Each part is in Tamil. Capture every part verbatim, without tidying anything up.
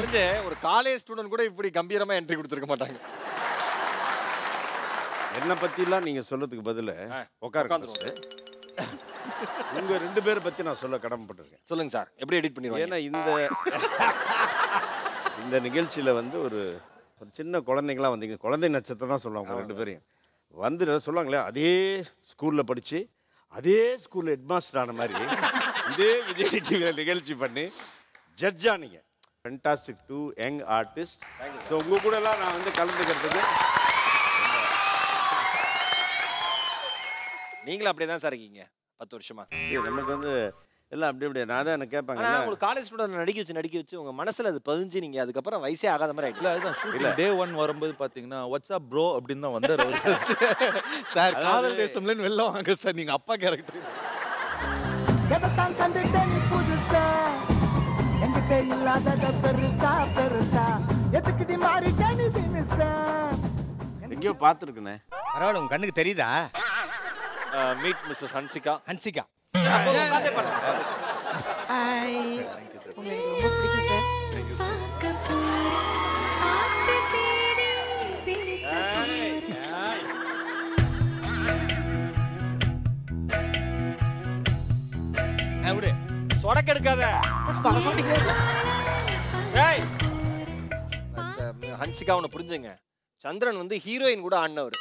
தெரிஞ்ச ஒரு காலேஜ் ஸ்டூடெண்ட் கூட இப்படி கம்பீரமா என்ட்ரி கொடுத்துருக்க மாட்டாங்க. என்ன பத்திலாம் நீங்க சொல்றதுக்கு பதிலா உட்காருங்க. உங்க ரெண்டு பேரை பத்தி நான் சொல்ல கடமைப்பட்டிருக்கேன். சொல்லுங்க சார், எப்படி எடிட் பண்ணிடுவாங்க? ஏன்னா இந்த இந்த நிகழ்ச்சியில வந்து ஒரு ஒரு சின்ன குழந்தைங்களாம் வந்தீங்க, குழந்தை நட்சத்திரம் தான் சொல்லுவாங்க ரெண்டு பேரையும் வந்து சொல்லுவாங்களே, அதே ஸ்கூல்ல படிச்சு அதே ஸ்கூல்ல ஹெட்மாஸ்டர் ஆன மாதிரி இதே விஜய் டிவியில் நிகழ்ச்சி பண்ணி ஜட்ஜ் ஆனீங்க. Fantastic to young artist. So உங்க கூட எல்லாம் நான் வந்து கலந்துக்கிறதுக்கு நீங்களும் அப்படியே தான் சார் இருக்கீங்க பத்து வருஷமா. நமக்கு வந்து எல்லாம் அப்படி அப்படியே நான் தான் எனக்கு கேட்பாங்க. உங்களுக்கு காலேஜ் ஸ்டூடெண்ட் நடிக்க வச்சு நடிக்க வச்சு உங்க மனசுல அது பதிஞ்சு நீங்க அதுக்கப்புறம் வயசே ஆகாத மாதிரி ஆயிடுச்சு. அதுதான் ஷூட்டிங் டே ஒன் வரும்போது பாத்தீங்கன்னா வாட்ஸ்அப் ப்ரோ அப்படின்னு தான் வந்தார் சார். காதல் தேசம்லன்னு வெளில வாங்க சார், நீங்க அப்பா கேரக்டர். எதத்தான் கண்டுட்ட நீ புதுசா, என்கிட்ட இல்லாதத பெருசா பெருசா, எதுக்கிட்ட மாறிட்ட நீ திமிசா. எங்கேயோ பார்த்துருக்குண்ணே. பரவாயில்ல, உங்க கண்ணுக்கு தெரியுதா? Meet Mrs Hansika. ஹன்சிகா உட்கார்ந்தே பண்ணலாம். ஹாய், உங்களுக்கு ரொம்ப பிடிக்கும் சார். விடு, சொடக்கு எடுக்காத. ஹன்சிகா உன்னை புரிஞ்சுங்க, சந்திரன் வந்து ஹீரோயின் கூட ஆடினவர்.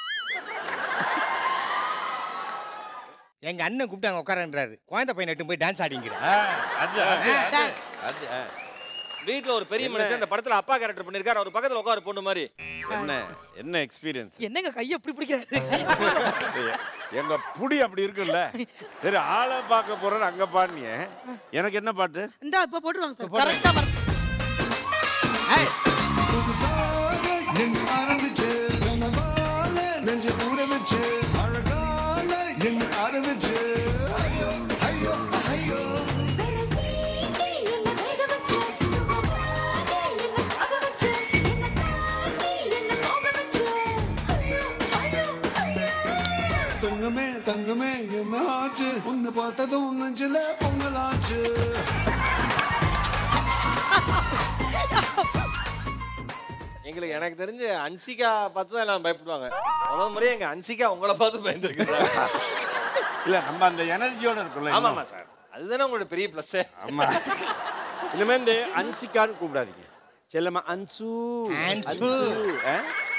எங்க அண்ணன் கூப்பிட்டாங்க உட்காரன்றாரு, குழந்தை பையன் எட்டு போய் டான்ஸ் ஆடிங்கிற. வீட்டுல ஒரு பெரிய மனுஷன் இந்த படத்துல அப்பா கேரக்டர் பண்ணிருக்காரு, அவர் பக்கத்துல உட்கார பொண்ணு மாதிரி. என்ன என்ன எக்ஸ்பீரியன்ஸ்? என்னங்க கையை எப்படி பிடிக்கிறாரு? எங்க புடி அப்படி இருக்குல்ல. சரி, ஆளை பார்க்க போறேன் அங்க பாடுனிய. எனக்கு என்ன பாட்டு? இந்தா இப்ப போட்டுருவாங்க சார். கரெக்ட்டா பாரு. ஏய், புதுசாக எங்க ஆரம்பிச்சு கனவால நெஞ்சு ஊற வச்சு அழகால எங்க ஆரம்பிச்சு ஐயோ ஐயோ ஐயோ தங்கமே தங்கமே என்ன ஆச்சு, உன்னை பார்த்ததும் நெஞ்சில பொங்கலாச்சு. எங்களுக்கு எனக்கு தெரிஞ்சு ஹன்சிகா பார்த்து தான் எல்லாம் பயப்படுவாங்க. முதல் முறையே எங்க ஹன்சிகா உங்களை பார்த்து பயந்துருக்கு. இல்ல, நம்ம அந்த எனர்ஜியோட இருக்குல்ல. ஆமா ஆமா சார், அதுதானே உங்களோட பெரிய பிளஸ். ஆமா. இனிமே இந்த ஹன்சிகான்னு கூப்பிடாதீங்க, செல்லம்மா அன்சு. அன்சு.